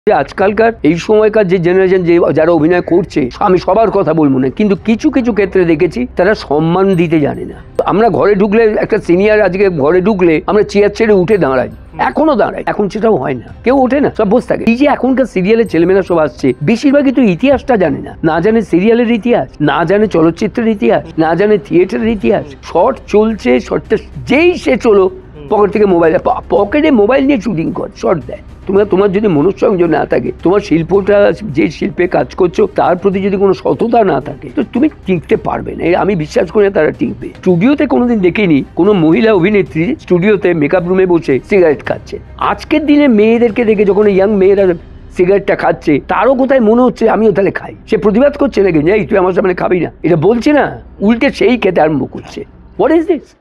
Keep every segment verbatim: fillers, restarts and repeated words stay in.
আজকালকার এই সময়কার যে জেনারেশন যে যারা অভিনয় করছে আমি সবার কথা বলবো না, কিন্তু কিছু কিছু ক্ষেত্রে দেখেছি তারা সম্মান দিতে জানে না। আমরা ঘরে ঢুকলে একটা সিনিয়র আজকে ঘরে ঢুকলে আমরা চেয়ার ছেড়ে উঠে দাঁড়াই, এখনো দাঁড়াই, এখন সেটাও হয় না, কেউ ওঠে না, সব বসে থাকে। এই যে এখনকার সিরিয়ালের ছেলেমেয়েরা সব আসছে বেশিরভাগই তো ইতিহাসটা জানে না, না জানে সিরিয়ালের ইতিহাস, না জানে চলচ্চিত্রের ইতিহাস, না জানে থিয়েটারের ইতিহাস। শর্ট চলছে, শর্টটা যেই সে চলো পকেট থেকে মোবাইল, পকেটে মোবাইল নিয়ে শুটিং কর, শর্ট দেয়। তোমার তোমার যদি মনুষ্যসংযোগ না থাকে, তোমার শিল্পটা যে শিল্পে কাজ করছো তার প্রতি যদি কোনো সততা না থাকে, তো তুমি টিকতে পারবে না। আমি বিশ্বাস করি না তারা টিকবে। স্টুডিওতে কোনোদিন দেখিনি কোনো মহিলা অভিনেত্রী স্টুডিওতে মেকআপ রুমে বসে সিগারেট খাচ্ছে। আজকের দিনে মেয়েদেরকে দেখে যখন ইয়াং মেয়েরা সিগারেটটা খাচ্ছে, তারও কোথায় মনে হচ্ছে আমিও তাহলে খাই। সে প্রতিবাদ করছে নাকি যে তুই আমার সামনে খাবি না, এটা বলছে না, উল্টে সেই খেতে আরম্ভ করছে। What is this?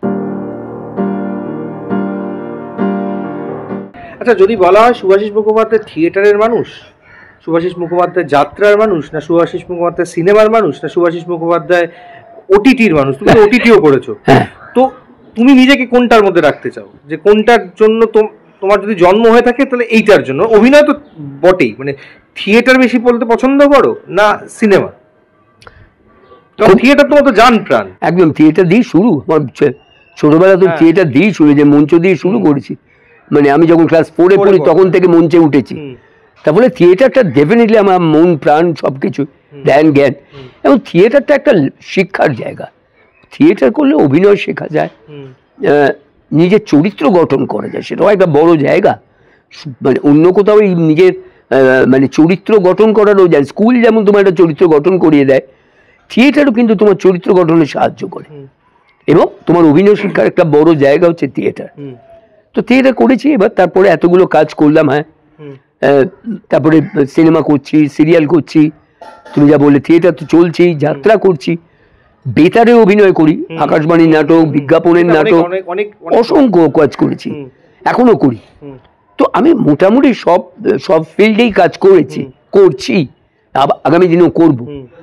আচ্ছা, যদি বলা হয় শুভাশিস মুখোপাধ্যায় থিয়েটারের মানুষ, শুভাশিস মুখোপাধ্যায় যাত্রার মানুষ, না শুভাশিস মুখোপাধ্যায় সিনেমার মানুষ, না শুভাশিস মুখোপাধ্যায় ওটিটির মানুষ? তুমি তো ওটিটিও করেছো, তো তুমি নিজেকে কোনটার মধ্যে রাখতে চাও? যে কোনটার জন্য তোমার যদি জন্ম হয়ে থাকে তাহলে এইটার জন্য? অভিনয় তো বটেই, মানে থিয়েটার বেশি বলতে পছন্দ করো না সিনেমা? কারণ থিয়েটার তোমার তো জান প্রাণ। একদম থিয়েটার দিয়ে শুরু, আমার ছোটবেলা তো থিয়েটার দিয়েই শুরু, যে মঞ্চ দিয়ে শুরু করেছি। মানে আমি যখন ক্লাস ফোরে পড়ি তখন থেকে মঞ্চে উঠেছি। তারপরে থিয়েটারটা ডেফিনেটলি আমার মন প্রাণ সবকিছু, ধ্যান জ্ঞান। এবং থিয়েটারটা একটা শিক্ষার জায়গা। থিয়েটার করলে অভিনয় শেখা যায়, নিজের চরিত্র গঠন করা যায়, সেটাও একটা বড় জায়গা। মানে অন্য কোথাও নিজের মানে চরিত্র গঠন করারও যায়। স্কুল যেমন তোমার একটা চরিত্র গঠন করিয়ে দেয়, থিয়েটারও কিন্তু তোমার চরিত্র গঠনে সাহায্য করে। এবং তোমার অভিনয় শিক্ষার একটা বড় জায়গা হচ্ছে থিয়েটার। তো থিয়েটার করেছি, এবার তারপরে এতগুলো কাজ করলাম। হ্যাঁ, তারপরে সিনেমা করছি, সিরিয়াল করছি, তুমি যা বললে থিয়েটার তো চলছেই, যাত্রা করছি, বেতারে অভিনয় করি, আকাশবাণীর নাটক, বিজ্ঞাপনের নাটক, অসংখ্য কাজ করেছি, এখনো করি। তো আমি মোটামুটি সব সব ফিল্ডেই কাজ করেছি, করছি, আগামী দিনেও করব।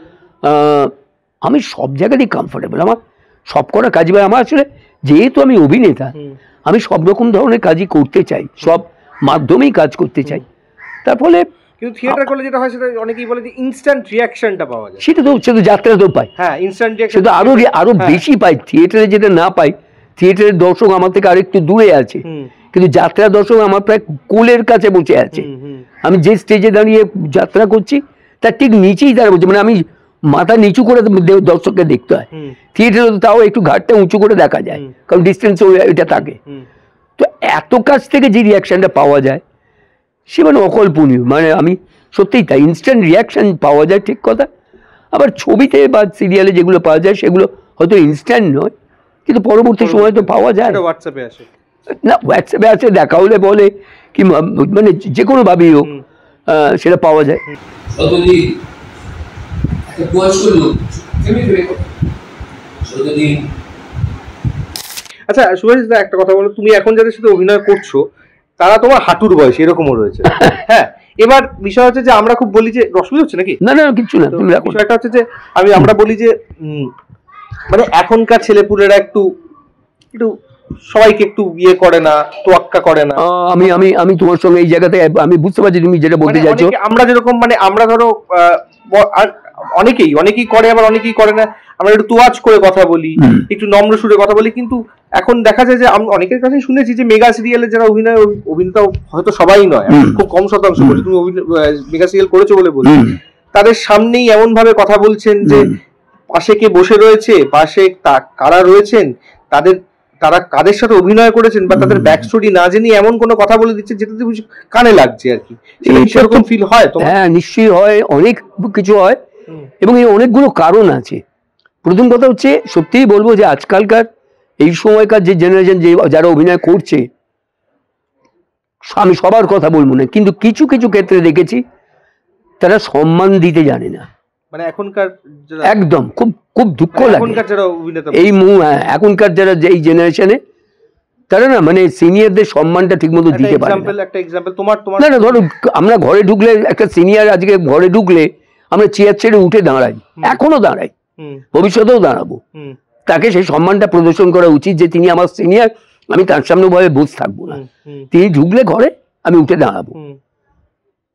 আমি সব জায়গাতেই কমফোর্টেবল, আমার সব করা কাজ। আমার আসলে যেহেতু আমি অভিনেতা, আমি সব রকম ধরনের কাজই করতে চাই, সব মাধ্যমেই কাজ করতে চাই। তার ফলে কিন্তু থিয়েটার করলে যেটা হয়, সেটা অনেকেই বলে যে ইনস্ট্যান্ট রিঅ্যাকশনটা পাওয়া যায়। সেটা তো সেটা যাত্রাতেও পাই। হ্যাঁ, ইনস্ট্যান্ট রিঅ্যাকশন সেটা আরো আরো বেশি পাই। থিয়েটারে যেটা না পাই, থিয়েটারের দর্শক আমার থেকে আরেকটু দূরে আছে, কিন্তু যাত্রা দর্শক আমার প্রায় কোলের কাছে বসে আছে। আমি যে স্টেজে দাঁড়িয়ে যাত্রা করছি তার ঠিক নিচেই দাঁড়িয়ে বলছি, মানে আমি মাথা নিচু করে দর্শককে দেখতে হয়। থিয়েটারে তো তাও একটু ঘাটটা উঁচু করে দেখা যায়, কারণ ডিস্টেন্স এটা থাকে। তো এত কাছ থেকে যে রিয়াকশনটা পাওয়া যায় সে মানে অকল্পনীয়। মানে আমি সত্যিই তাই, ইনস্ট্যান্ট রিয়াকশন পাওয়া যায়, ঠিক কথা। আবার ছবিতে বা সিরিয়ালে যেগুলো পাওয়া যায় সেগুলো হয়তো ইনস্ট্যান্ট নয়, কিন্তু পরবর্তী সময় তো পাওয়া যায়। হোয়াটসঅ্যাপে আসে না, হোয়াটসঅ্যাপে আসে, দেখা হলে বলে, কি মানে যে কোনো ভাবেই হোক সেটা পাওয়া যায়। আচ্ছা শুভাশিস দা, একটা কথা বলো, তুমি এখন যাদের সাথে অভিনয় করছো তারা তোমার হাঁটুর বয়সী এরকমও রয়েছে। হ্যাঁ, এবার বিষয় হচ্ছে যে আমরা খুব বলি যে রশ্মি হচ্ছে নাকি, না না কিছু না, বিষয়টা হচ্ছে যে আমি আমরা বলি যে মানে এখনকার ছেলেপুলেরা একটু একটু সবাইকে একটু ইয়ে করে না, তোয়াক্কা করে না। আমি আমি আমি তোমার সঙ্গে এই জায়গাতে আমি বুঝতে পারছি তুমি যেটা বলতে চাইছো। আমরা যেরকম মানে আমরা ধরো আর অনেকেই অনেকেই করে, আবার অনেকেই করে না, আমরা একটু তোয়াজ করে কথা বলি, একটু নম্র সুরে কথা বলি। কিন্তু এখন দেখা যায় যে আমি অনেকের কাছে শুনেছি যে মেগা সিরিয়ালে যারা অভিনয় অভিনেতা, হয়তো সবাই নয়, খুব কম শতাংশ বলি, তুমি মেগা সিরিয়াল করেছো বলে বলি, তাদের সামনেই এমন ভাবে কথা বলছেন যে পাশে কে বসে রয়েছে, পাশে কারা রয়েছেন, তাদের তারা কাদের সাথে অভিনয় করেছেন বা তাদের ব্যাক স্টোরি না জেনে এমন কোনো কথা বলে দিচ্ছে যেটা কানে লাগছে আর কি। সেরকম ফিল হয় তো? হ্যাঁ, নিশ্চয়ই হয়, অনেক কিছু হয়, এবং এই অনেকগুলো কারণ আছে। প্রথম কথা হচ্ছে, সত্যিই বলবো যে আজকালকার এই সময়কার যে জেনারেশন যে যারা অভিনয় করছে, আমি সবার কথা বলবো না, কিন্তু কিছু কিছু ক্ষেত্রে দেখেছি তারা সম্মান দিতে জানে না। মানে এখনকার একদম খুব খুব দুঃখ লাগে এই এখনকার যারা এই জেনারেশনে, তারা না মানে সিনিয়রদের সম্মানটা ঠিক মতো দিতে পারে না। না না ধরো আমরা ঘরে ঢুকলে, একটা সিনিয়র আজকে ঘরে ঢুকলে আমরা চেয়ার ছেড়ে উঠে দাঁড়াই, এখনো দাঁড়াই, ভবিষ্যতেও দাঁড়াবো। তাকে সেই সম্মানটা প্রদর্শন করা উচিত যে তিনি আমার সিনিয়র, আমি তার সামনে ভয়ে বসে থাকবো না, তিনি ঢুকলে ঘরে আমি উঠে দাঁড়াবো।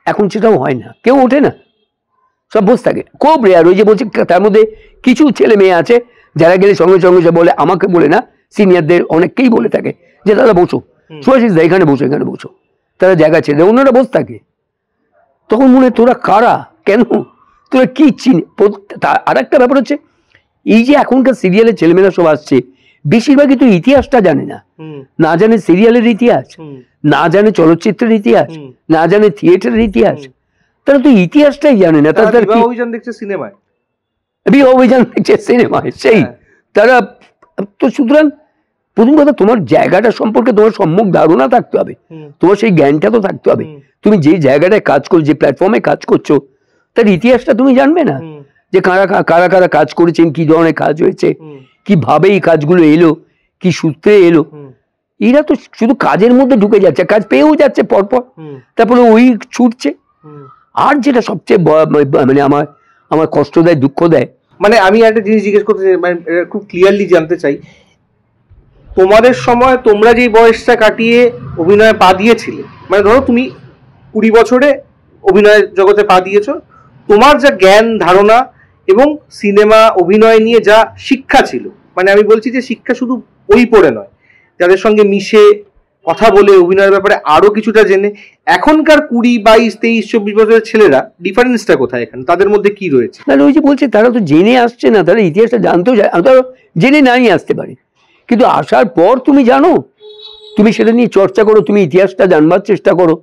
এখন সেটাও হয় না, কেউ ওঠে না, সব বসে থাকে, খুব রেয়ার। ওই যে বলছে তার মধ্যে কিছু ছেলে মেয়ে আছে যারা গেলে সঙ্গে সঙ্গে সে বলে, আমাকে বলে না, সিনিয়রদের অনেককেই বলে থাকে যে দাদা বসো, সুভাষিস দা এখানে বসো, এখানে বসো, তারা জায়গা ছেড়ে দেয়, অন্যরা বসে থাকে। তখন মনে হয় তোরা কারা, কেন, তোরা কি চিনি। আর একটা ব্যাপার হচ্ছে এই যে এখনকার সিরিয়ালের ছেলেমেয়েরা সব আসছে, বেশিরভাগই তো ইতিহাসটা জানে না, না জানে সিরিয়ালের ইতিহাস, না জানে চলচ্চিত্রের ইতিহাস, না জানে থিয়েটারের ইতিহাস, তারা তো ইতিহাসটাই জানে না। তারা বিবাহ অভিযান দেখছে সিনেমায়, বিবাহ অভিযান দেখছে সিনেমায়, সেই তারা তো। সুতরাং প্রথম কথা, তোমার জায়গাটা সম্পর্কে তোমার সম্যক ধারণা থাকতে হবে, তোমার সেই জ্ঞানটা তো থাকতে হবে। তুমি যে জায়গাটায় কাজ করছো, যে প্ল্যাটফর্মে কাজ করছো, তার ইতিহাসটা তুমি জানবে না, যে কারা কারা কারা কাজ করেছেন, কি ধরনের কাজ হয়েছে, কিভাবে এই কাজগুলো এলো, কি সূত্রে এলো। এরা তো শুধু কাজের মধ্যে ঢুকে যাচ্ছে, কাজ পেয়েও যাচ্ছে পরপর, তারপরে ওই ছুটছে। আর যেটা সবচেয়ে মানে আমার আমার কষ্ট দেয়, দুঃখ দেয়, মানে আমি একটা জিনিস জিজ্ঞেস করতে চাই, মানে খুব ক্লিয়ারলি জানতে চাই, তোমাদের সময় তোমরা যে বয়সটা কাটিয়ে অভিনয়ে পা দিয়েছিলে, মানে ধরো তুমি কুড়ি বছরে অভিনয় জগতে পা দিয়েছো, তোমার যা জ্ঞান ধারণা এবং সিনেমা অভিনয় নিয়ে যা শিক্ষা ছিল, মানে আমি বলছি যে শিক্ষা শুধু বই পড়ে নয়, যাদের সঙ্গে মিশে কথা বলে অভিনয়ের ব্যাপারে আরো কিছুটা জেনে, এখনকার কুড়ি বাইশ তেইশ চব্বিশ বছরের ছেলেরা ডিফারেন্সটা কোথায়, এখানে তাদের মধ্যে কি রয়েছে? তাহলে ওই যে বলছে তারা তো জেনে আসছে না, তারা ইতিহাসটা জানতেও যায়, তারা জেনে নাই আসতে পারে, কিন্তু আসার পর তুমি জানো, তুমি সেটা নিয়ে চর্চা করো, তুমি ইতিহাসটা জানবার চেষ্টা করো,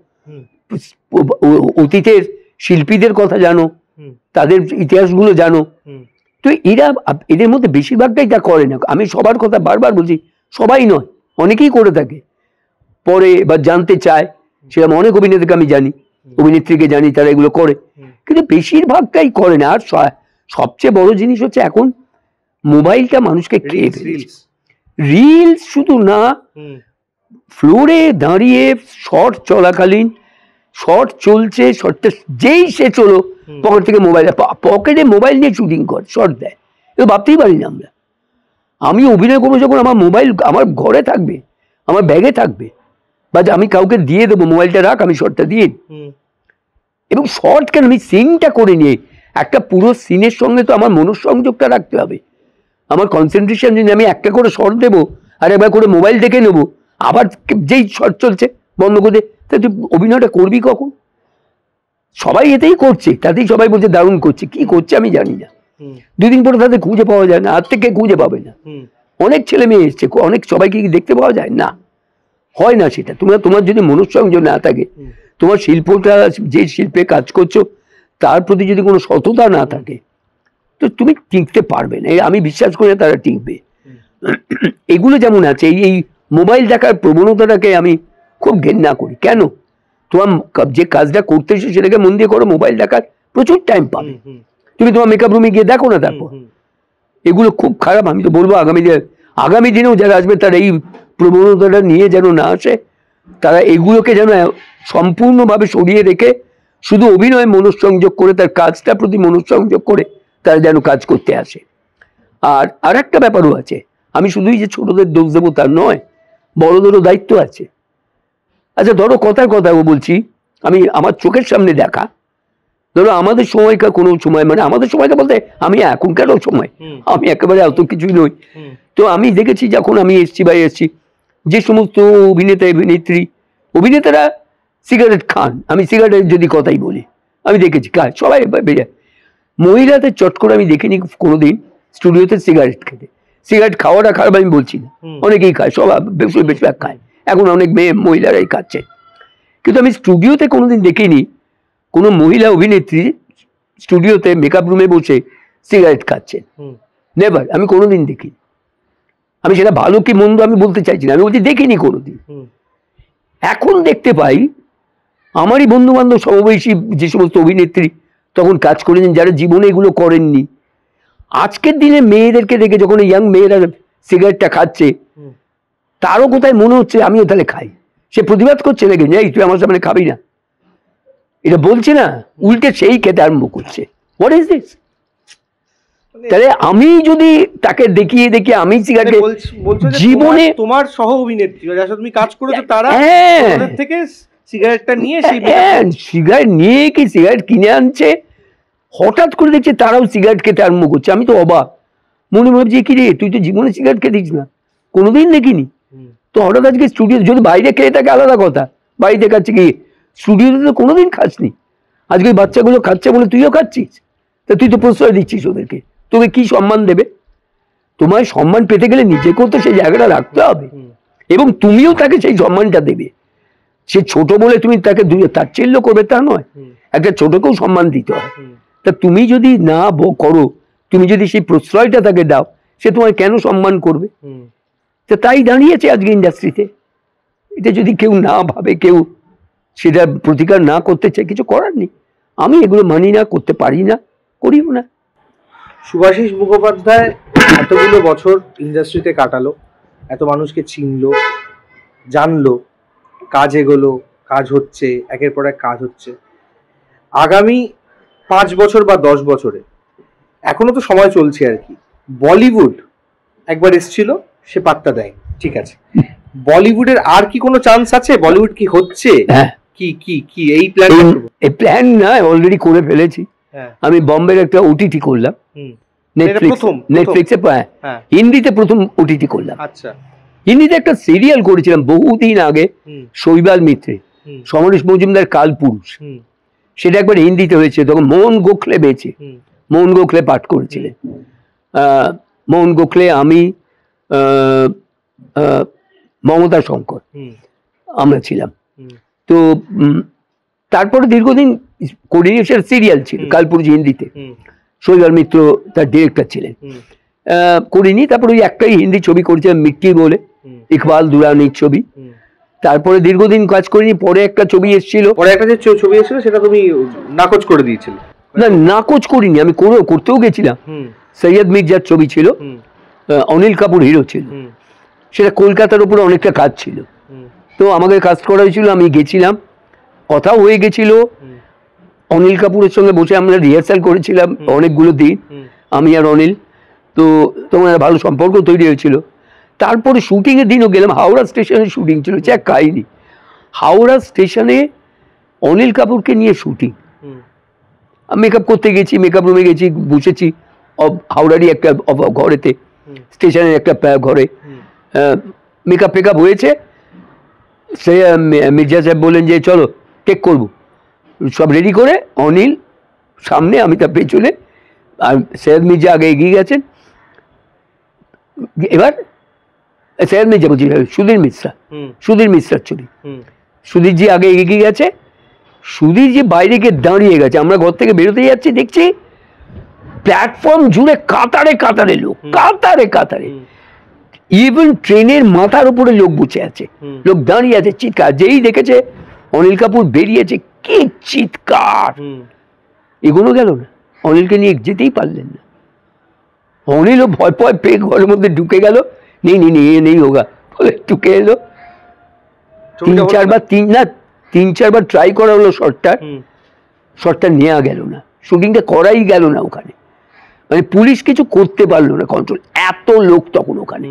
অতীতের শিল্পীদের কথা জানো, তাদের ইতিহাসগুলো জানো। তো এরা এদের মধ্যে বেশিরভাগটাই তা করে না। আমি সবার কথা বারবার বলছি, সবাই নয়, অনেকেই করে থাকে, পরে বা জানতে চায়, সেরকম অনেক অভিনেতাকে আমি জানি, অভিনেত্রীকে জানি, তারা এগুলো করে, কিন্তু বেশিরভাগটাই করে না। আর সবচেয়ে বড় জিনিস হচ্ছে এখন মোবাইলটা মানুষকে খেয়ে ফেলেছে। রিলস শুধু না, ফ্লোরে দাঁড়িয়ে শর্ট চলাকালীন, শর্ট চলছে, শর্টটা যেই সে চলো পকেট থেকে মোবাইল, পকেটে মোবাইল নিয়ে শুটিং কর, শর্ট দেয়, এগুলো ভাবতেই পারি না আমরা। আমি অভিনয় করবো যখন আমার মোবাইল আমার ঘরে থাকবে, আমার ব্যাগে থাকবে, বা আমি কাউকে দিয়ে দেবো মোবাইলটা রাখ, আমি শর্টটা দিয়ে, এবং শর্ট কেন, আমি সিনটা করে নিয়ে, একটা পুরো সিনের সঙ্গে তো আমার মনঃসংযোগটা রাখতে হবে, আমার কনসেন্ট্রেশন। যদি আমি একটা করে শর্ট দেবো আর একবার করে মোবাইল দেখে নেবো, আবার যেই শর্ট চলছে বন্ধ করে, তাই তুই অভিনয়টা করবি কখন? সবাই এতেই করছে, তাতেই সবাই বলছে দারুণ করছে, কি করছে আমি জানি না, দুদিন পরে তাদের খুঁজে পাওয়া যায় না, আর থেকে খুঁজে পাবে না। অনেক ছেলে মেয়ে এসছে, অনেক সবাইকে কি দেখতে পাওয়া যায় না, হয় না সেটা। তোমার তোমার যদি মনুষ্যসংযোগ না থাকে, তোমার শিল্পটা, যে শিল্পে কাজ করছো তার প্রতি যদি কোনো সততা না থাকে, তো তুমি টিকতে পারবে না। আমি বিশ্বাস করি তারা টিকবে। এগুলো যেমন আছে, এই এই মোবাইল দেখার প্রবণতাটাকে আমি খুব ঘেন্না করি। কেন? তোমার যে কাজটা করতে এসে সেটাকে মন দিয়ে করো, মোবাইল দেখার প্রচুর টাইম পাবে। তুমি তোমার মেকআপ রুমে গিয়ে দেখো না, তারপর এগুলো খুব খারাপ। আমি তো বলবো আগামী দিনে আগামী দিনেও যারা আসবে তারা এই প্রবণতাটা নিয়ে যেন না আসে, তারা এগুলোকে যেন সম্পূর্ণভাবে সরিয়ে রেখে শুধু অভিনয় মনঃসংযোগ করে, তার কাজটার প্রতি মনঃসংযোগ করে তারা যেন কাজ করতে আসে। আর আর একটা ব্যাপারও আছে, আমি শুধুই যে ছোটদের দোষ দেবো তার নয়, বড়দেরও দায়িত্ব আছে। আচ্ছা ধরো কথার কথা বলছি, আমি আমার চোখের সামনে দেখা, ধরো আমাদের সময়কার কোনো সময়, মানে আমাদের সময়টা বলতে আমি এখনকারও সময়, আমি একেবারে অত কিছুই নই। তো আমি দেখেছি যখন আমি এসছি বা এসছি, যে সমস্ত অভিনেতা অভিনেত্রী অভিনেতারা সিগারেট খান, আমি সিগারেটের যদি কথাই বলি, আমি দেখেছি খায় সবাই বেরিয়ে। মহিলাদের চট করে আমি দেখিনি কোনোদিন স্টুডিওতে সিগারেট খেতে। সিগারেট খাওয়াটা খারাপ আমি বলছি না, অনেকেই খায়, সব বেশি বেশিরভাগ খায়, এখন অনেক মেয়ে মহিলারাই খাচ্ছে, কিন্তু আমি স্টুডিওতে কোনোদিন দেখিনি কোনো মহিলা অভিনেত্রী স্টুডিওতে মেকআপ রুমে বসে সিগারেট খাচ্ছে, নেভার, আমি কোনোদিন দেখিনি। আমি সেটা ভালো কি মন্দ আমি বলতে চাইছি না, আমি বলছি দেখিনি কোনোদিন। এখন দেখতে পাই আমারই বন্ধু বান্ধব সমবয়সী যে সমস্ত অভিনেত্রী তখন কাজ করেছেন, যারা জীবনে এগুলো করেননি, আজকের দিনে মেয়েদেরকে দেখে যখন ইয়াং মেয়েরা সিগারেটটা খাচ্ছে, তারও কোথায় মনে হচ্ছে আমিও তাহলে খাই। সে প্রতিবাদ করছে লেগে, এই তুই আমার সামনে খাবি না, এটা বলছে না, উল্টে সেই খেতে আরম্ভ করছে। What is this? তাহলে আমি যদি তাকে দেখিয়ে দেখিয়ে আমি সিগারেট জীবনে, তোমার সহ অভিনেত্রী যার সাথে তুমি কাজ করেছো তারা থেকে সিগারেটটা নিয়ে সেই সিগারেট নিয়ে কি সিগারেট কিনে আনছে, হঠাৎ করে দেখছে তারাও সিগারেট খেতে আরম্ভ করছে। আমি তো অবাক, মনে ভাবছি কি রে তুই তো জীবনে সিগারেট খেতিস না, কোনোদিন দেখিনি, তো হঠাৎ আজকে স্টুডিও, যদি বাইরে খেয়ে থাকে আলাদা কথা, বাড়িতে খাচ্ছে কি, স্টুডিওতে তো কোনোদিন খাসনি, আজকে বাচ্চাগুলো খাচ্ছে বলে তুইও খাচ্ছিস, তা তুই তো প্রশ্রয় দিচ্ছিস ওদেরকে, তোকে কি সম্মান দেবে? তোমার সম্মান পেতে গেলে নিজেকেও তো সেই জায়গাটা রাখতে হবে, এবং তুমিও তাকে সেই সম্মানটা দেবে। সে ছোট বলে তুমি তাকে তাচ্ছিল্য করবে তা নয়, একটা ছোটকেও সম্মান দিতে হয়। তা তুমি যদি না করো, তুমি যদি সেই প্রশ্রয়টা তাকে দাও, সে তোমায় কেন সম্মান করবে? তা তাই দাঁড়িয়েছে আজকে ইন্ডাস্ট্রিতে। এটা যদি কেউ না ভাবে, কেউ সেটা প্রতিকার না করতে চায়, কিছু করার নেই। আমি এগুলো মানি না, করতে পারি না, করিও না। শুভাশিস মুখোপাধ্যায় এতগুলো বছর ইন্ডাস্ট্রিতে কাটালো, এত মানুষকে চিনলো, জানলো, কাজ এগোলো, কাজ হচ্ছে, একের পর এক কাজ হচ্ছে। আগামী পাঁচ বছর বা দশ বছরে, এখনো তো সময় চলছে আর কি, বলিউড একবার এসছিল, সে পাত্তা দেয়, ঠিক আছে, বলিউডের আর কি কোনো চান্স আছে? বলিউড কি হচ্ছে? কি কি কি এই প্ল্যান? এই প্ল্যান না, অলরেডি করে ফেলেছি। আমি বম্বের একটা ওটিটি করলাম, নেটফ্লিক্স, নেটফ্লিক্সে হিন্দিতে প্রথম ওটিটি করলাম। আচ্ছা, হিন্দিতে একটা সিরিয়াল করেছিলাম বহুদিন আগে, শৈবাল মিত্রে, সমরেশ মজুমদার কালপুরুষ, সেটা একবার হিন্দিতে হয়েছে, তখন মোহন গোখলে বেঁচে, মোহন গোখলে পাঠ করেছিলেন। মোহন গোখলে, আমি, মমতা শঙ্কর, আমরা ছিলাম। তো তারপরে দীর্ঘদিন করিনি, সেটা সিরিয়াল ছিল কালপুরুষ হিন্দিতে, শৈবাল মিত্র তার ডিরেক্টর ছিলেন, করিনি। তারপরে ওই একটাই হিন্দি ছবি করেছিলাম, মিট্টি বলে, ইকবাল দুরানির ছবি। তারপরে দীর্ঘদিন কাজ করিনি। পরে একটা ছবি এসেছিল, পরে একটা যে ছবি এসেছিল সেটা তুমি নাকচ করে দিয়েছিলে। না, নাকচ করিনি, আমি করেও করতেও গেছিলাম। সৈয়দ মির্জার ছবি ছিল, অনিল কাপুর হিরো ছিল, সেটা কলকাতার উপরে অনেকটা কাজ ছিল, তো আমাকে কাজ করা হয়েছিল, আমি গেছিলাম, কথাও হয়ে গেছিল। অনিল কাপুরের সঙ্গে বসে আমরা রিহার্সাল করেছিলাম অনেকগুলো দিন, আমি আর অনিল, তো তোমার ভালো সম্পর্ক তৈরি হয়েছিল। তারপরে শুটিংয়ের দিনও গেলাম, হাওড়া স্টেশনে শুটিং ছিল, যা কাহিনি, হাওড়া স্টেশনে অনিল কাপুরকে নিয়ে শুটিং, মেকআপ করতে গেছি, মেকআপ রুমে গেছি, বসেছি হাওড়ারই একটা ঘরেতে, স্টেশনের একটা ঘরে, মেকআপ ফেকআপ হয়েছে। সে মির্জা সাহেব বললেন যে চলো টেক করবো, সব রেডি করে অনিল সামনে, আমি তার পেছনে, আর সৈয়দ মির্জা আগে এগিয়ে গেছেন। এবার সৈয়দ মির্জা বলছি, সুধীর মিশ্রা, সুধীর মিশ্রার ছবি, সুধীরজি আগে এগিয়ে গেছে, সুধীরজি বাইরে গিয়ে দাঁড়িয়ে গেছে, আমরা ঘর থেকে বেরোতে যাচ্ছি, দেখছি প্ল্যাটফর্ম জুড়ে কাতারে কাতারে লোক, কাতারে কাতারে, ইভেন ট্রেনের মাথার উপরে লোক বসে আছে, লোক দাঁড়িয়ে আছে, চিৎকার, যেই দেখেছে অনিল কাপুর বেরিয়েছে, কি চিৎকার, এগোনো গেল না, অনিলকে নিয়ে যেতেই পারলেন না। অনিলও ভয় ভয় পেয়ে ঘরের মধ্যে ঢুকে গেল, নেই নেই নেই নেই হোগা বলে ঢুকে এলো। তিন চারবার তিন না তিন চারবার ট্রাই করা হলো শটটা, শটটা নেওয়া গেল না, শুটিংটা করাই গেল না ওখানে, মানে পুলিশ কিছু করতে পারলো না কন্ট্রোল, এত লোক তখন ওখানে।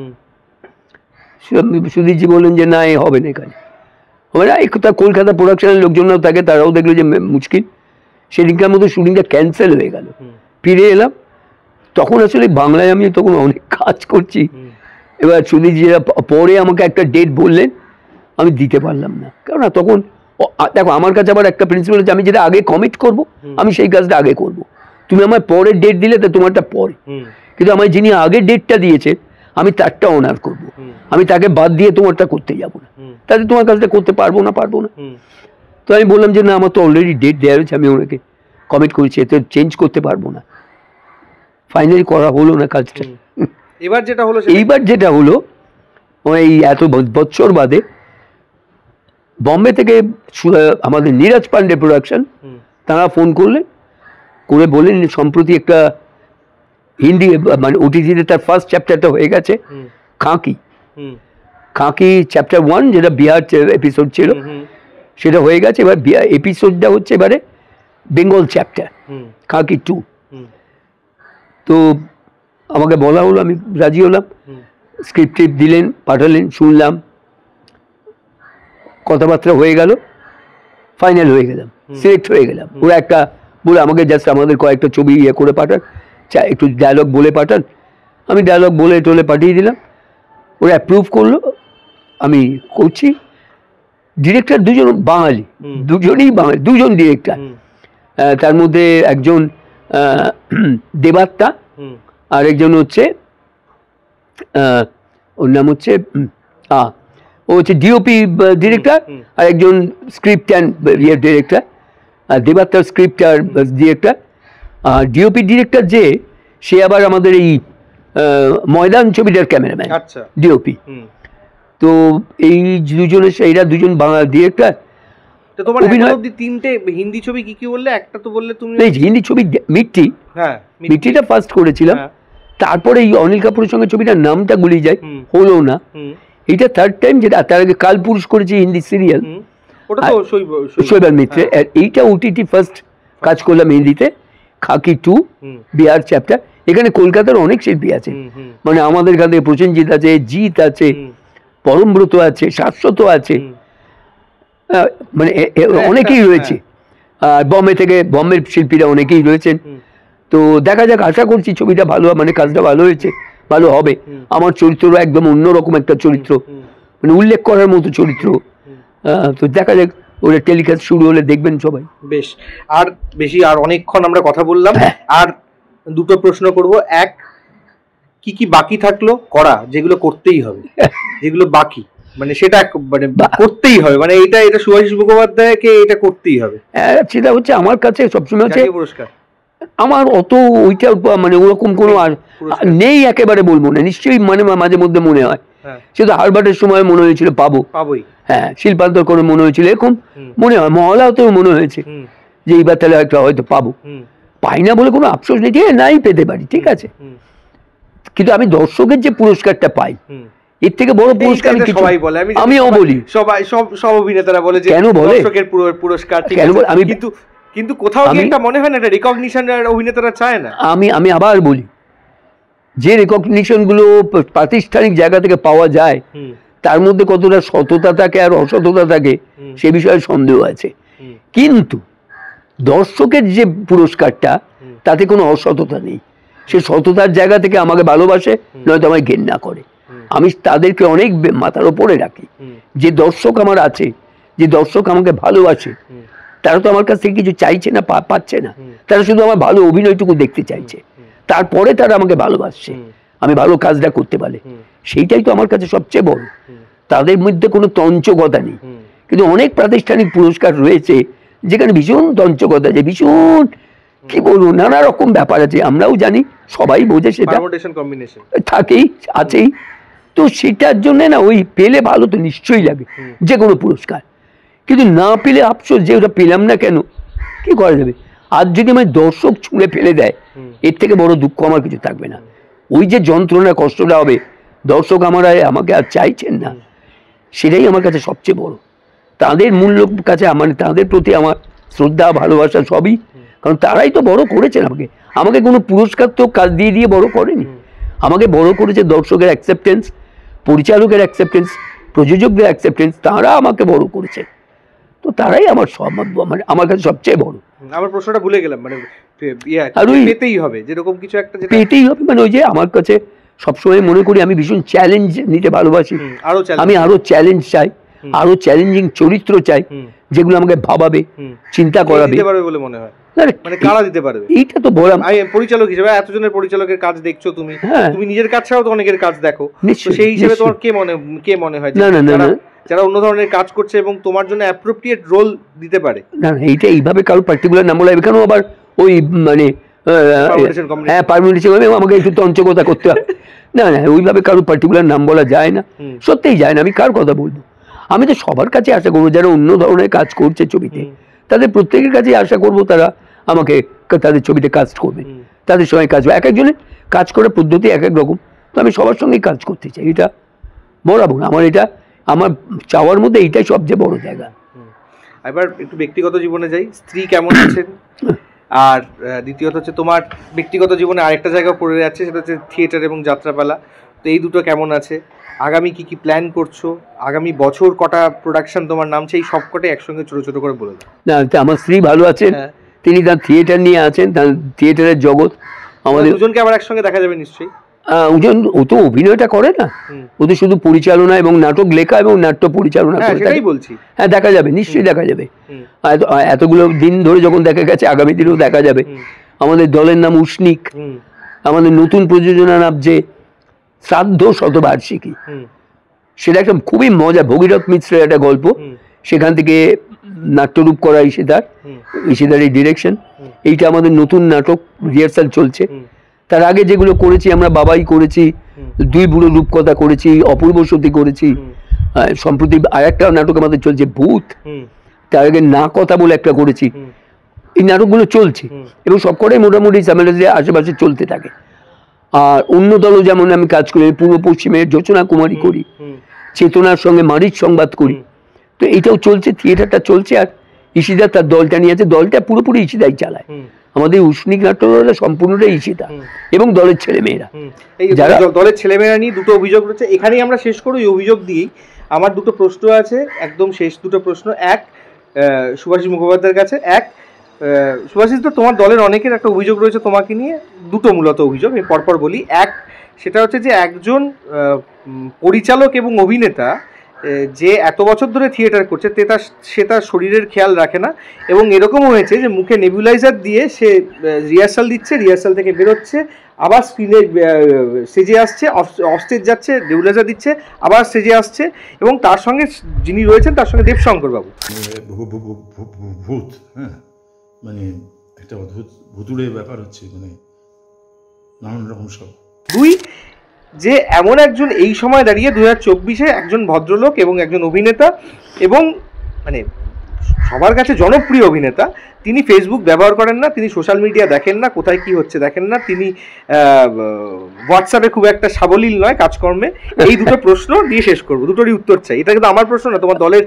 সুধীরজি বললেন যে না, এ হবে না, এখানে হবে না। একটু তার কলকাতা প্রোডাকশনের লোকজনরাও থাকে, তারাও দেখলো যে মুশকিল, সেদিনকার মতো শুটিংটা ক্যান্সেল হয়ে গেল। ফিরে এলাম, তখন আসলে বাংলায় আমি তখন অনেক কাজ করছি। এবার সুধীরজিরা পরে আমাকে একটা ডেট বললেন, আমি দিতে পারলাম না, কেননা তখন দেখো আমার কাছে আবার একটা প্রিন্সিপাল আছে, আমি যেটা আগে কমিট করব আমি সেই কাজটা আগে করব, তুমি আমার পরের ডেট দিলে তো তোমারটা পরে, কিন্তু আমার যিনি আগে ডেটটা দিয়েছে আমি তারটা অনার করব, আমি তাকে বাদ দিয়ে তোমারটা করতে যাব না, তাতে তোমার কাজটা করতে পারবো না পারবো না তো আমি বললাম যে না, আমার তো অলরেডি ডেট দেওয়া হয়েছে, আমি ওনাকে কমিট করেছি, এতে চেঞ্জ করতে পারবো না। ফাইনালি করা হলো না কাজটা। এবার যেটা হলো এইবার যেটা হলো ওই এত বছর বাদে বম্বে থেকে আমাদের নীরাজ পান্ডে প্রোডাকশন, তারা ফোন করলেন, করে বললেন সম্প্রতি একটা হিন্দি মানে ওটিটিতে তার ফার্স্ট চ্যাপ্টারটা হয়ে গেছে, খাঁকি, খাঁকি চ্যাপ্টার ওয়ান যেটা বিহার এপিসোড ছিল সেটা হয়ে গেছে, এবার এপিসোডটা হচ্ছে এবারে বেঙ্গল চ্যাপ্টার, খাঁকি টু। তো আমাকে বলা হলো, আমি রাজি হলাম, স্ক্রিপ্ট টিপ দিলেন, পাঠালেন, শুনলাম, কথাবার্তা হয়ে গেল, ফাইনাল হয়ে গেলাম, সিলেক্ট হয়ে গেলাম। ওরা একটা বলে আমাকে জাস্ট আমাদের কয়েকটা ছবি ইয়ে করে পাঠান, চা একটু ডায়লগ বলে পাঠান। আমি ডায়লগ বলে টোলে পাঠিয়ে দিলাম, ওরা অ্যাপ্রুভ করলো, আমি করছি। ডিরেক্টর দুজন বাঙালি, দুজনেই বাঙালি, দুজন ডিরেক্টর। তার মধ্যে একজন দেবাত্মা, আর একজন হচ্ছে ওর নাম হচ্ছে ও হচ্ছে ডিওপি ডিরেক্টর, আর একজন স্ক্রিপ্ট অ্যান্ড ইয়ে ডিরেক্টর। আর দেবাত্মার স্ক্রিপ্ট আর ডিরেক্টর। আর ডিওপি ডিরেক্টর যে, সে আবার আমাদের এই ময়দান ছবিটার ক্যামেরাম্যান, ডিওপি। তো এই দুজনের, এরা দুজন বাংলা ডিরেক্টর। তোমার তিনটে হিন্দি ছবি কি কি বললে? একটা তো বললে তুমি হিন্দি ছবি মিট্টি, হ্যাঁ মিট্টিটা ফার্স্ট করেছিলাম। তারপরে এই অনিল কাপুরের সঙ্গে ছবিটার নামটা গুলিয়ে যায়, হলো না। এইটা থার্ড টাইম, যেটা তার আগে কালপুরুষ করেছি হিন্দি সিরিয়াল, শৈবাল মিত্রে। এইটা ওটিটি ফার্স্ট কাজ করলাম হিন্দিতে, খাকি টু, বিহার চ্যাপ্টার। এখানে কলকাতার অনেক শিল্পী আছে, মানে আমাদের এখান থেকে প্রসেনজিৎ আছে, জিৎ আছে, পরমব্রত আছে, শাশ্বত আছে, মানে অনেকেই রয়েছে। আর বম্বে থেকে, বম্বের শিল্পীরা অনেকেই রয়েছেন। তো দেখা যাক, আশা করছি ছবিটা ভালো, মানে কাজটা ভালো হয়েছে, ভালো হবে। আমার চরিত্রটা একদম অন্যরকম একটা চরিত্র, মানে উল্লেখ করার মতো চরিত্র। তো দেখা যাক, ওরা টেলিকাস্ট শুরু হলে দেখবেন সবাই। বেশ, আর বেশি আর অনেকক্ষণ আমরা কথা বললাম, আর দুটো প্রশ্ন করব। এক, কি কি বাকি থাকলো করা, যেগুলো করতেই হবে, যেগুলো বাকি, মানে সেটা মানে করতেই হবে, মানে এটা এটা সুভাষিস মুখোপাধ্যায়কে এটা করতেই হবে। সেটা হচ্ছে আমার কাছে সবসময় হচ্ছে পুরস্কার। আমার অত ওইটা মানে ওরকম কোনো আর নেই, একেবারে বলবো না, নিশ্চয়ই মানে মাঝে মধ্যে মনে হয়। সেটা হারবার্টের সময় মনে হয়েছিল পাবো, পাবোই। হ্যাঁ, শিল্পান্তর করে মনে হয়েছিল, এরকম মনে হয়। মহলাতেও মনে হয়েছে যে এইবার তাহলে একটা হয়তো পাবো। পাই না বলে কোনো আফসোস নেই, যে নাই পেতে পারি, ঠিক আছে। কিন্তু আমি দর্শকের যে পুরস্কারটা পাই, এর থেকে বড় পুরস্কার সবাই বলে, আমিও বলি, সবাই সব সব অভিনেতারা বলে যে কেন বলে দর্শকের পুরস্কার, কেন বলে আমি, কিন্তু কিন্তু কোথাও কি একটা মনে হয় না এটা রিকগনিশন অভিনেতারা চায় না। আমি আমি আবার বলি, যে রিকগনিশন গুলো প্রাতিষ্ঠানিক জায়গা থেকে পাওয়া যায়, তার মধ্যে কতটা সততা থাকে আর অসততা থাকে সে বিষয়ে সন্দেহ আছে। কিন্তু দর্শকের যে পুরস্কারটা, তাতে কোনো অসততা নেই। সে সততার জায়গা থেকে আমাকে ভালোবাসে, নয়তো আমায় ঘেন্না করে। আমি তাদেরকে অনেক মাথার ওপরে রাখি। যে দর্শক আমার আছে, যে দর্শক আমাকে ভালোবাসে, তারা তো আমার কাছ থেকে কিছু চাইছে না, পাচ্ছে না। তারা শুধু আমার ভালো অভিনয়টুকু দেখতে চাইছে, তারপরে তারা আমাকে ভালোবাসছে, আমি ভালো কাজটা করতে পারলে। সেইটাই তো আমার কাছে সবচেয়ে বড়। তাদের মধ্যে কোনো তঞ্চকতা নেই। কিন্তু অনেক প্রাতিষ্ঠানিক পুরস্কার রয়েছে যেখানে ভীষণ তঞ্চকতা আছে, ভীষণ কি বলবো, নানা রকম ব্যাপার আছে, আমরাও জানি, সবাই বোঝে, সেটা থাকেই, আছেই। তো সেটার জন্য না, ওই পেলে ভালো তো নিশ্চয়ই লাগে, যে কোনো পুরস্কার। কিন্তু না পেলে আফসোস, যে ওটা পেলাম না কেন, কি করা যাবে। আর যদি আমার দর্শক ছুঁড়ে ফেলে দেয়, এর থেকে বড় দুঃখ আমার কিছু থাকবে না। ওই যে যন্ত্রণা, কষ্টটা হবে, দর্শক আমার আমাকে আর চাইছেন না, সেটাই আমার কাছে সবচেয়ে বড়। তাদের মূল্য কাছে আমার, তাদের প্রতি আমার শ্রদ্ধা, ভালোবাসা সবই, কারণ তারাই তো বড় করেছেন আমাকে। আমাকে কোনো পুরস্কার তো কাজ দিয়ে দিয়ে বড় করেনি, আমাকে বড় করেছে দর্শকের অ্যাকসেপ্টেন্স, পরিচালকের অ্যাকসেপ্টেন্স, প্রযোজকদের অ্যাকসেপ্টেন্স, তারা আমাকে বড় করেছে। তো তারাই আমার সব, মানে আমার কাছে সবচেয়ে বড়। আমার প্রশ্নটা ভুলে গেলাম, মানে পেতেই হবে, যেরকম কিছু একটা পেতেই হবে, মানে ওই যে আমার কাছে সবসময় মনে করি আমি ভীষণ চ্যালেঞ্জ নিতে ভালোবাসি। আমি আরো চ্যালেঞ্জ চাই, আরো চ্যালেঞ্জিং চরিত্র চাই, যেগুলো আমাকে ভাবাবে, চিন্তা করাবে বলে মনে হয়। মানে কারা দিতে পারবে, এইটা তো বললাম। পরিচালক হিসেবে এতজনের পরিচালকের কাজ দেখছো তুমি, তুমি নিজের কাজ ছাড়াও তো অনেকের কাজ দেখো, সেই হিসেবে তোমার কে মনে কে মনে হয় না না না যারা অন্য ধরনের কাজ করছে এবং তোমার জন্য অ্যাপ্রোপ্রিয়েট রোল দিতে পারে? না, এইটা এইভাবে কারো পার্টিকুলার নাম বলা, এখানেও আবার ওই মানে হ্যাঁ পারমিটেশন আমাকে একটু তঞ্চকতা করতে হবে। না না, ওইভাবে কারো পার্টিকুলার নাম বলা যায় না, সত্যিই যায় না। আমি কার কথা বলবো, আমি তো সবার কাছে আশা করবো যারা অন্য ধরনের কাজ করছে ছবিতে, তাদের প্রত্যেকের কাছে আশা করবো তারা আমাকে তাদের ছবিতে কাজ করবে, তাদের সঙ্গে কাজ হবে। এক একজনের কাজ করার পদ্ধতি এক এক রকম, তো আমি সবার সঙ্গেই কাজ করতে চাই, এটা বরাবর আমার, এটা আমার চাওয়ার মধ্যে এইটাই সবচেয়ে বড় জায়গা। এবার একটু ব্যক্তিগত জীবনে যাই, স্ত্রী কেমন আছেন? আর দ্বিতীয়ত হচ্ছে তোমার ব্যক্তিগত জীবনে আরেকটা জায়গা পড়ে যাচ্ছে, সেটা হচ্ছে থিয়েটার এবং যাত্রাপালা, তো এই দুটো কেমন আছে? আগামী কি কি প্ল্যান করছো, আগামী বছর কটা প্রোডাকশন তোমার নামছে, এই সব কটাই একসঙ্গে ছোট ছোট করে বলে দাও। না, আমার স্ত্রী ভালো আছেন, তিনি তার থিয়েটার নিয়ে আছেন, তার থিয়েটারের জগৎ। আমাদের দুজনকে আবার একসঙ্গে দেখা যাবে নিশ্চয়ই। ওজন ও তো অভিনয়টা করে না, ও তো শুধু পরিচালনা এবং নাটক লেখা এবং নাট্য পরিচালনা করে। সেটাই বলছি। হ্যাঁ, দেখা যাবে, নিশ্চয়ই দেখা যাবে। এতগুলো দিন ধরে যখন দেখা গেছে, আগামী দিনেও দেখা যাবে। আমাদের দলের নাম উষ্ণিক, আমাদের নতুন প্রযোজনা নামছে শ্রাদ্ধ শতবার্ষিকী। সেটা একটা খুবই মজা, ভগীরথ মিশ্রের একটা গল্প, সেখান থেকে নাট্যরূপ করা ঈশিদার, ঈশিদার এই ডিরেকশন। এইটা আমাদের নতুন নাটক, রিহার্সাল চলছে। তার আগে যেগুলো করেছি আমরা, বাবাই করেছি, দুই বুড়ো রূপকথা করেছি, অপূর্ব সতী করেছি, সম্প্রতি আর একটা নাটক আমাদের চলছে ভূত, তার আগে না কথা বলে একটা করেছি। এই নাটকগুলো চলছে এবং সবকটাই মোটামুটি সামেলাজের আশেপাশে চলতে থাকে। আর অন্য দলও যেমন আমি কাজ করি, পূর্ব পশ্চিমের যোচনা কুমারী করি, চেতনার সঙ্গে মারিচ সংবাদ করি, তো এইটাও চলছে, থিয়েটারটা চলছে। আর ঈশিদা তার দলটা নিয়ে আছে, দলটা পুরোপুরি ঈশিদাই চালায়। আমাদের উষ্ণিক নাট্য সম্পূর্ণটাই ঈশিদা এবং দলের ছেলেমেয়েরা। যারা দলের ছেলেমেয়েরা নিয়ে দুটো অভিযোগ রয়েছে, এখানেই আমরা শেষ করবো এই অভিযোগ দিয়েই। আমার দুটো প্রশ্ন আছে, একদম শেষ দুটো প্রশ্ন। এক, সুভাষিস মুখোপাধ্যায়ের কাছে। এক, সুভাষিস, তো তোমার দলের অনেকের একটা অভিযোগ রয়েছে তোমাকে নিয়ে, দুটো মূলত অভিযোগ, আমি পরপর বলি। এক, সেটা হচ্ছে যে একজন পরিচালক এবং অভিনেতা যে এত বছর ধরে থিয়েটার করছে, তে তার সে তার শরীরের খেয়াল রাখে না, এবং এরকম হয়েছে যে মুখে নেবুলাইজার দিয়ে সে রিহার্সাল দিচ্ছে, রিহার্সাল থেকে বেরোচ্ছে, আবার স্ক্রিনে স্টেজে আসছে, অফ স্টেজ যাচ্ছে, নেবুলাইজার দিচ্ছে, আবার স্টেজে আসছে, এবং তার সঙ্গে যিনি রয়েছেন তার সঙ্গে দেবশঙ্কর বাবু। ভূত, হ্যাঁ, মানে একটা অদ্ভুত ভুতুড়ে ব্যাপার হচ্ছে, মানে নানান রকম সব। দুই, যে এমন একজন এই সময় দাঁড়িয়ে দু হাজার চব্বিশে একজন ভদ্রলোক এবং একজন অভিনেতা, এবং মানে সবার কাছে জনপ্রিয় অভিনেতা, তিনি ফেসবুক ব্যবহার করেন না, তিনি সোশ্যাল মিডিয়া দেখেন না, কোথায় কি হচ্ছে দেখেন না, তিনি হোয়াটসঅ্যাপে খুব একটা সাবলীল নয় কাজকর্মে। এই দুটো প্রশ্ন দিয়ে শেষ করবো, দুটোরই উত্তর চাই। এটা কিন্তু আমার প্রশ্ন না, তোমার দলের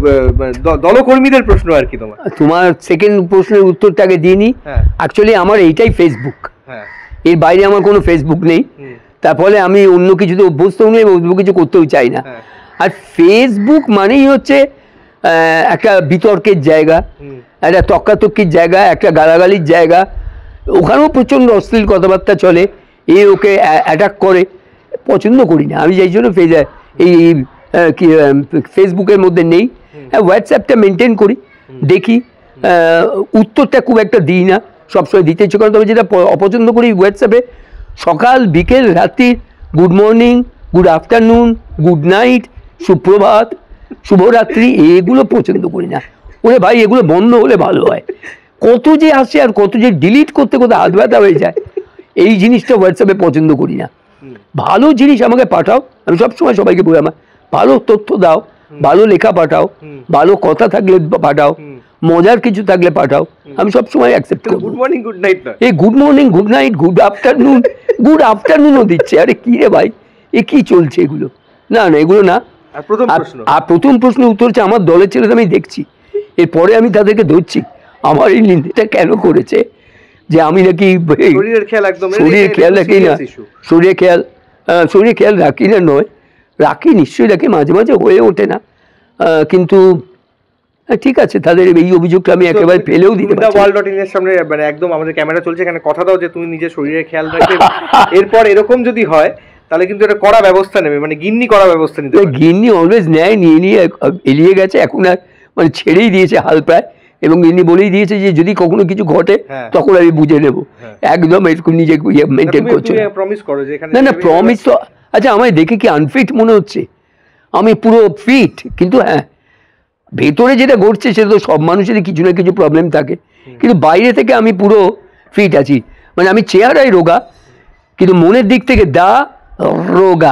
দলকর্মীদের প্রশ্ন আর কি। তোমার তোমার সেকেন্ড প্রশ্নের উত্তরটাকে দিইনি। অ্যাকচুয়ালি আমার এইটাই ফেসবুক, এর বাইরে আমার কোনো ফেসবুক নেই। তার ফলে আমি অন্য কিছুতে অভ্যস্তও নই, অন্য কিছু করতেও চাই না। আর ফেসবুক মানেই হচ্ছে একটা বিতর্কের জায়গা, একটা তক্কাতক্কির জায়গা, একটা গালাগালির জায়গা। ওখানেও প্রচণ্ড অশ্লীল কথাবার্তা চলে, এ ওকে অ্যাটাক করে, পছন্দ করি না আমি। যাই জন্য এই কি ফেসবুকের মধ্যে নেই। হ্যাঁ, হোয়াটসঅ্যাপটা মেনটেন করি, দেখি, উত্তরটা খুব একটা দিই না, সবসময় দিতে ইচ্ছে করে। তবে যেটা অপছন্দ করি হোয়াটসঅ্যাপে, সকাল বিকেল রাত্রি good morning, good afternoon, good night, সুপ্রভাত, শুভরাত্রি, এগুলো পছন্দ করি না। ওরে ভাই, এগুলো বন্ধ হলে ভালো হয়। কত যে আসে আর কত যে ডিলিট করতে করতে হাত ব্যথা হয়ে যায়, এই জিনিসটা হোয়াটসঅ্যাপে পছন্দ করি না। ভালো জিনিস আমাকে পাঠাও, আমি সবসময় সবাইকে বলি আমার ভালো তথ্য দাও, ভালো লেখা পাঠাও, ভালো কথা থাকলে পাঠাও, মজার কিছু থাকলে পাঠাও, আমি সবসময় অ্যাকসেপ্ট করব। গুড মর্নিং গুড নাইট না, এই good morning good night good afternoon, good আফটারনুনও দিচ্ছে। আরে কি রে ভাই, এ কি চলছে এগুলো? না না, এগুলো না। আর প্রথম প্রশ্ন আর প্রথম প্রশ্নের উত্তর হচ্ছে আমার দলের ছেলেদের আমি দেখছি, এরপরে আমি তাদেরকে ধরছি আমার এই নিন্দাটা কেন করেছে, যে আমি নাকি শরীরের খেয়াল একদম শরীরের খেয়াল রাখি না, শরীরের খেয়াল শরীরের খেয়াল রাখি না নয়, রাখি, নিশ্চয়ই রাখি, মাঝে মাঝে হয়ে ওঠে না, কিন্তু ঠিক আছে, তাদের এই অভিযোগটা আমি একেবারে ফেলেও দিতে পারি। ওয়ার্ল্ড ডট ইন এর সামনে মানে একদম আমাদের ক্যামেরা চলছে, এখানে কথা দাও যে তুমি নিজের শরীরের খেয়াল রাখবে, এরপর এরকম যদি হয় তাহলে কিন্তু এটা কড়া ব্যবস্থা নেবে, মানে গিন্নি কড়া ব্যবস্থা নিতে। গিন্নি অলওয়েজ নেয়, নিয়ে নিয়ে এলিয়ে গেছে, এখন আর মানে ছেড়েই দিয়েছে হাল প্রায়, এবং গিন্নি বলেই দিয়েছে যে যদি কখনো কিছু ঘটে তখন আমি বুঝে নেবো। একদম এরকম নিজেকে মেনটেন করছে। না না, প্রমিস তো, আচ্ছা আমায় দেখে কি আনফিট মনে হচ্ছে? আমি পুরো ফিট, কিন্তু হ্যাঁ ভেতরে যেটা ঘটছে সেটা তো সব মানুষেরই কিছু না কিছু প্রবলেম থাকে, কিন্তু বাইরে থেকে আমি পুরো ফিট আছি। মানে আমি চেহারায় রোগা, কিন্তু মনের দিক থেকে দা রোগা।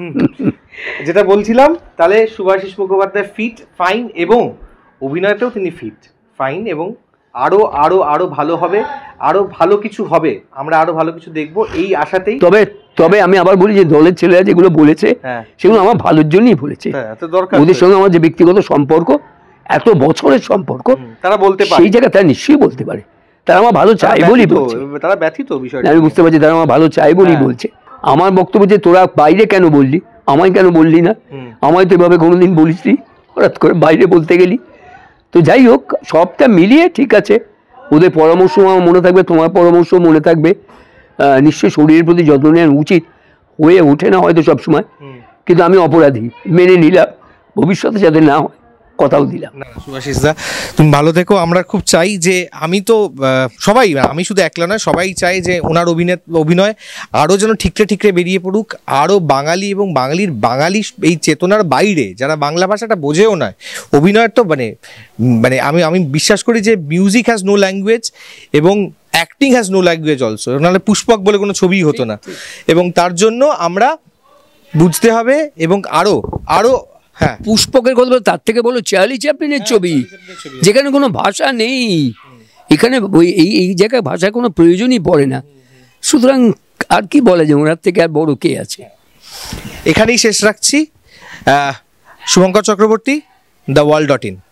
যেটা বলছিলাম, তাহলে শুভাশিস মুখোপাধ্যায় ফিট, ফাইন, এবং অভিনয়তেও তিনি ফিট, ফাইন, এবং আরো আরো আরো ভালো হবে, আরো ভালো কিছু হবে, আমরা আরো ভালো কিছু দেখবো এই আশাতেই। তবে তবে আমি আবার বলি যে দলের ছেলেরা যেগুলো বলেছে সেগুলো আমার ভালোর জন্যই বলেছে। ওদের সঙ্গে আমার যে ব্যক্তিগত সম্পর্ক, এত বছরের সম্পর্ক, তারা বলতে পারে, সেই জায়গায় তারা নিশ্চয়ই বলতে পারে, তারা আমার ভালো চাই বলি বলছে। তারা ব্যথিত বিষয়টা আমি বুঝতে পারছি, তারা আমার ভালো চাই বলি বলছে। আমার বক্তব্য যে তোরা বাইরে কেন বললি, আমায় কেন বললি না, আমায় তো এভাবে কোনোদিন বলিসনি, হঠাৎ করে বাইরে বলতে গেলি। তো যাই হোক, সবটা মিলিয়ে ঠিক আছে, ওদের পরামর্শ আমার মনে থাকবে, তোমার পরামর্শ মনে থাকবে। নিশ্চয়ই শরীরের প্রতি যত্ন নেওয়া উচিত, হয়ে ওঠে না হয়তো সবসময়, কিন্তু আমি অপরাধী মেনে নিলাম, ভবিষ্যতে যাতে না হয় কথাও দিলাম। সুভাষিস দা, তুমি ভালো থেকো। আমরা খুব চাই যে, আমি তো সবাই, আমি শুধু একলা নয়, সবাই চাই যে ওনার অভিনয় অভিনয় আরও যেন ঠিকরে ঠিকরে বেরিয়ে পড়ুক, আরও বাঙালি এবং বাঙালির বাঙালি এই চেতনার বাইরে যারা বাংলা ভাষাটা বোঝেও নয়, অভিনয়ের তো মানে মানে আমি আমি বিশ্বাস করি যে মিউজিক হ্যাজ নো ল্যাঙ্গুয়েজ এবং acting has no language also, নাহলে পুষ্পক বলে কোনো ছবিই হতো না। এবং তার জন্য আমরা বুঝতে হবে এবং আরও আরও হ্যাঁ, পুষ্পকের কথা বলো, তার থেকে বলো চার্লি চ্যাপলিনের ছবি, যেখানে কোনো ভাষা নেই, এখানে এই এই জায়গায় ভাষার কোনো প্রয়োজনই পড়ে না। সুতরাং আর কি বলা যায়, ওনার থেকে আর বড় কে আছে। এখানেই শেষ রাখছি। Shubhankar Chakraborty, the world dot in.